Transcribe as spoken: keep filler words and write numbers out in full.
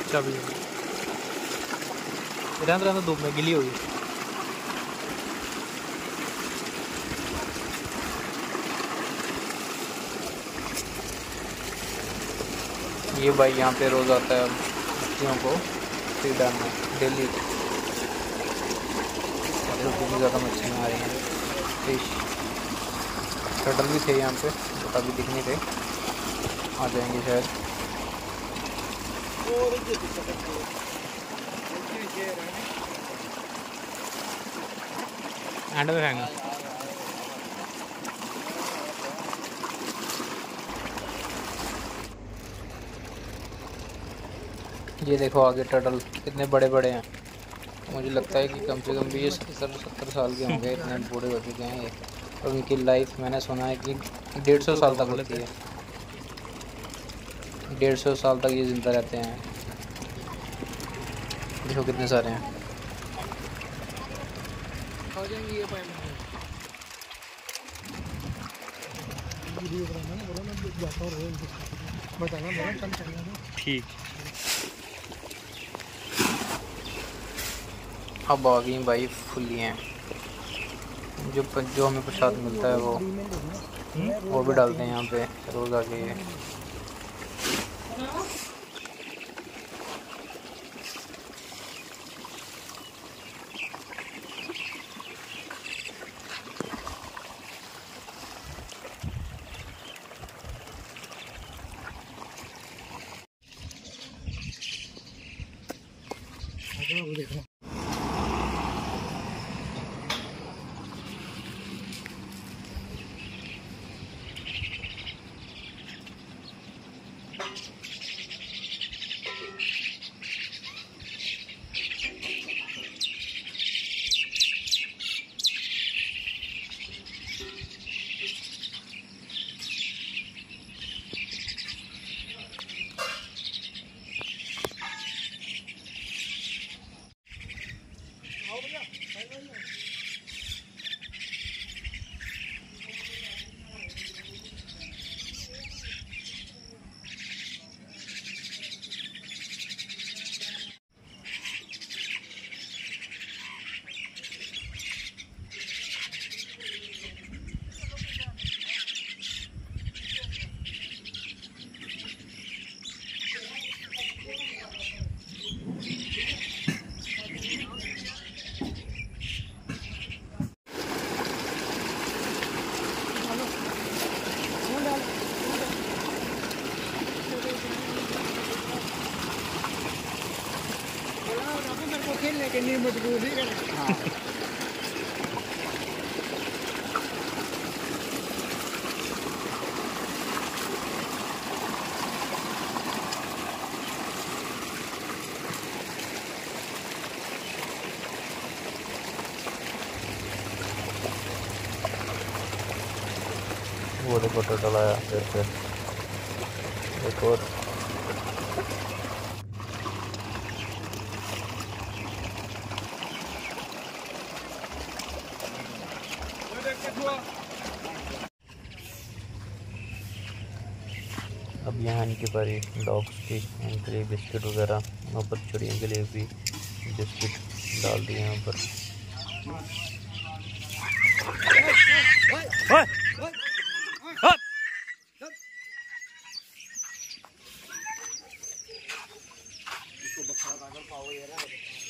बच्चा भी है। रहते रहते धूप में गिली हुई। ये भाई यहाँ पे रोज़ आता है मछलियों को फीड डालना डेली। बहुत ज़्यादा मछलियाँ आ रही हैं। फिश टर्टल भी थे यहाँ पे, बट अभी दिख नहीं रहे, आ जाएंगे शायद। एंड में खाएंगे। ये देखो आगे टर्टल कितने बड़े बड़े हैं। मुझे लगता है कि कम से कम भी ये सत्तर सत्तर साल के होंगे, इतने बूढ़े हो चुके हैं ये। और उनकी लाइफ मैंने सुना है कि डेढ़ सौ साल तक होती है। डेढ़ सौ साल तक ये जिंदा रहते हैं। देखो कितने सारे हैं। ठीक। अब आ गई भाई फुलियाँ। जो जो हमें प्रसाद मिलता है वो वो भी डालते हैं यहाँ पे रोज़ आके। ये देखो खेलने के लिए मजबूर ही करें। हाँ। वो देखो टोटल आया फिर से एक और। अब यहाँ इनकी बारी डॉग्स की, इनके लिए बिस्किट वगैरह ऊपर चिड़ियों के लिए भी बिस्किट डाल दिए यहाँ पर। इसको बचा कर पाओ यार।